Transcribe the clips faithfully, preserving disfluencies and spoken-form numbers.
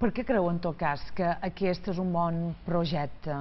Per què creu, en tot cas, que aquest és un bon projecte,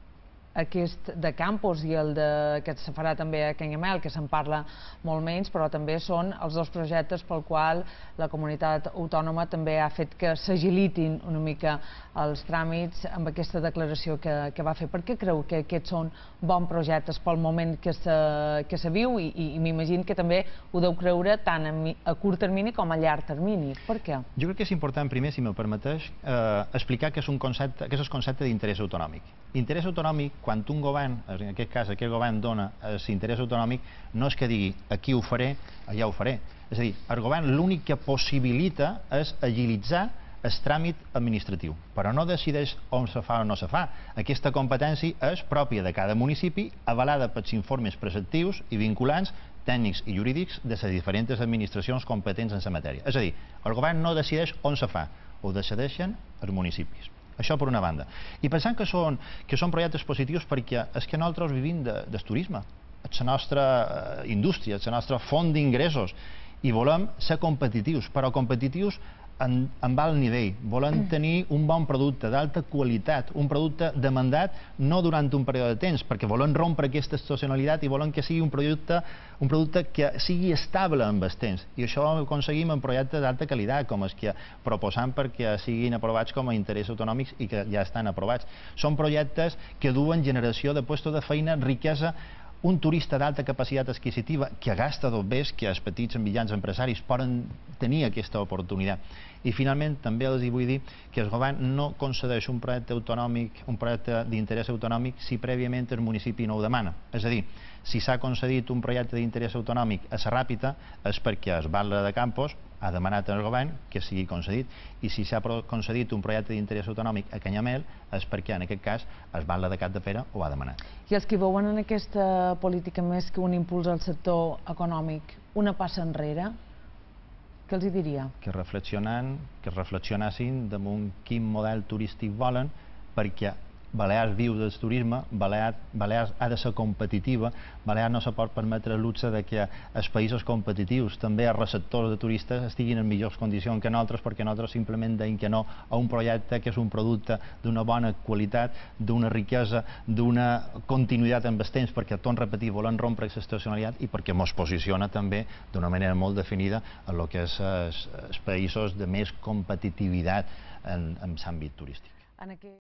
aquest de Campos i el de, que se farà també a Canyamel, que se'n parla molt menys, però també són els dos projectes pel qual la comunitat autònoma també ha fet que s'agilitin una mica els tràmits amb aquesta declaració que, que va fer. Per què creu que aquests són bons projectes pel moment que se, que se viu i, i, i m'imagino que també ho deu creure tant a, a curt termini com a llarg termini. Per què? Jo crec que és important primer, si me'l permeteix, eh, explicar que és un concepte, que és el concepte d'interès autonòmic. Interès autonòmic, quan un govern, en aquest cas aquest govern dona l'interès autonòmic, no és que digui aquí ho faré, allà ho faré. És a dir, el govern l'únic que possibilita és agilitzar el tràmit administratiu, però no decideix on se fa o no se fa. Aquesta competència és pròpia de cada municipi, avalada pels informes preceptius i vinculants tècnics i jurídics de les diferents administracions competents en la matèria. És a dir, el govern no decideix on se fa, ho decideixen els municipis. Això per una banda. I pensant que són, que són projectes positius perquè és que nosaltres vivim de, del turisme, és la nostra indústria, és la nostra font d'ingressos i volem ser competitius, però competitius en, en alt nivell. Volem tenir un bon producte d'alta qualitat, un producte demandat no durant un període de temps, perquè volem rompre aquesta estacionalitat i volem que sigui un producte, un producte que sigui estable amb el temps. I això ho aconseguim en projectes d'alta qualitat, com els que proposam perquè siguin aprovats com a interès autonòmics i que ja estan aprovats. Són projectes que duen generació de puestos de feina, riquesa. Un turista d'alta capacitat adquisitiva que gasta dos bés que els petits i mitjans empresaris poden tenir aquesta oportunitat. I finalment també els vull dir que el govern no concedeix un projecte autonòmic, un projecte d'interès autonòmic si prèviament el municipi no ho demana. És a dir, si s'ha concedit un projecte d'interès autonòmic a la Ràpita és perquè el Batlle de Campos ha demanat al govern que sigui concedit, i si s'ha concedit un projecte d'interès autonòmic a Canyamel és perquè en aquest cas el Batlle de Capdepera ho ha demanat. I els que veuen en aquesta política més que un impuls al sector econòmic una passa enrere, què els hi diria? Que reflexionant, que reflexionessin damunt quin model turístic volen, perquè Balears viu del turisme, Balears, Balears ha de ser competitiva, Balears no se pot permetre el luxe de que els països competitius, també els receptors de turistes, estiguin en millors condicions que nosaltres, perquè nosaltres simplement deim que no a un projecte que és un producte d'una bona qualitat, d'una riquesa, d'una continuïtat amb els temps, perquè, tot repetir, volem rompre aquesta estacionalitat i perquè ens posiciona també d'una manera molt definida en el que és els països de més competitivitat en l'àmbit turístic.